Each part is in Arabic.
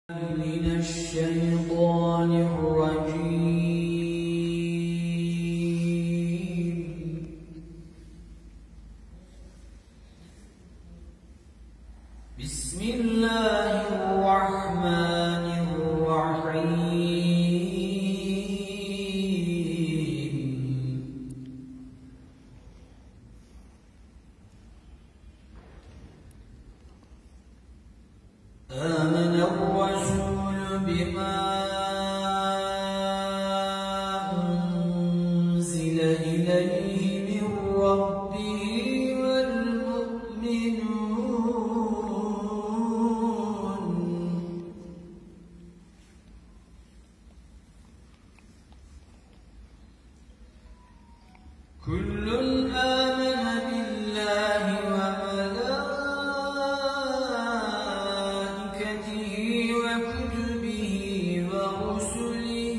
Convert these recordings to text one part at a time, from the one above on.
من الشيطان الرجيم. بسم الله الرحمن الرحيم. آمن الرسول بما أنزل إليه من ربه والمؤمنون كل آمن بالله وملائكته وكتبه ورسله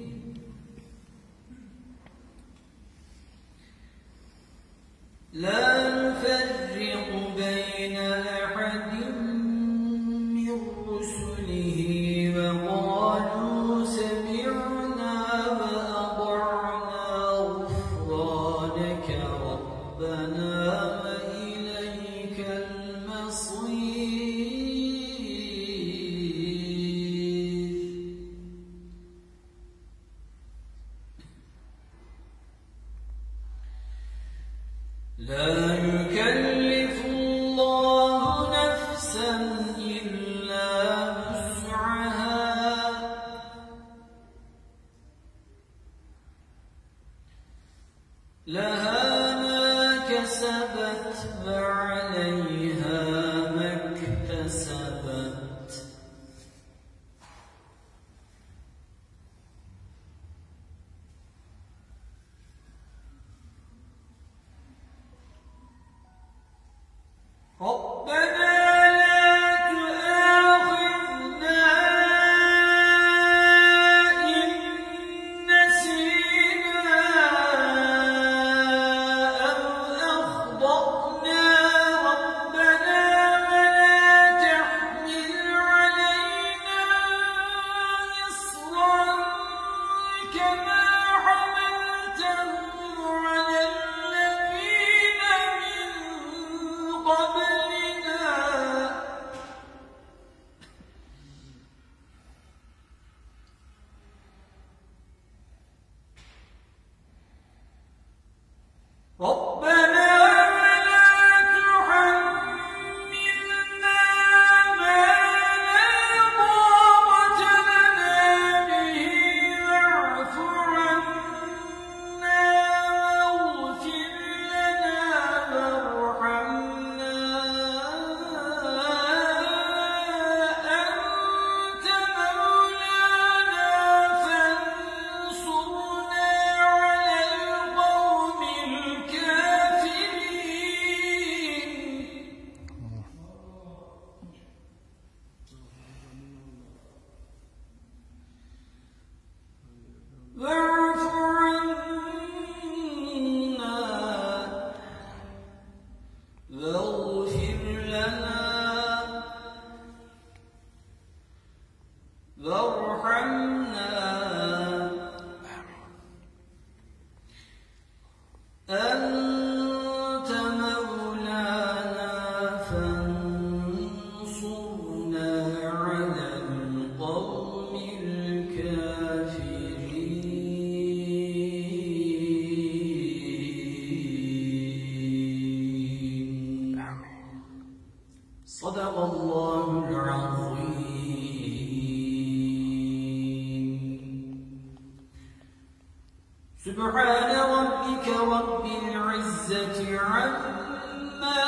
لا نفرق بين أحد من رسله وقالوا سمعنا وأطعنا غفرانك ربنا وإليك المصير. لا يكلف الله نفسا إلا وسعها لها ما كسبت وعليها ما اكتسبت. ربنا لا تؤاخذنا إن نسينا أو أخطأنا ربنا ولا تحمل علينا إصرا كما حملته على الذين من قبلنا ربنا ولا تحملنا ما لا طاقة لنا به واعف عنا واغفر لنا وارحمنا أنت مولانا فانصرنا على القوم الكافرين. واعف عنا واغفر لنا وارحمنا أنت مولانا فانصرنا على القوم الكافرين. صدق الله العظيم. سبحان ربك رب العزة عما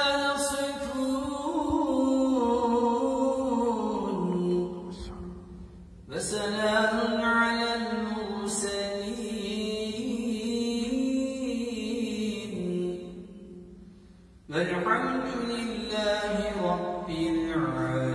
يصفون وسلام على المرسلين والحمد لله رب العالمين.